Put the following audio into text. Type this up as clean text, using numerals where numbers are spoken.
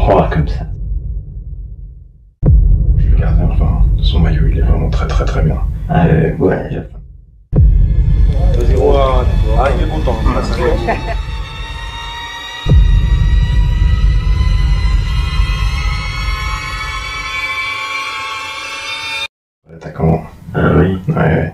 froid comme ça. Le gardien, enfin, son maillot, il est vraiment très très très bien. Ah ouais, j'ai faim. 0-1, ah, il est content. L'attaquant. Ah oui. Ouais, ouais.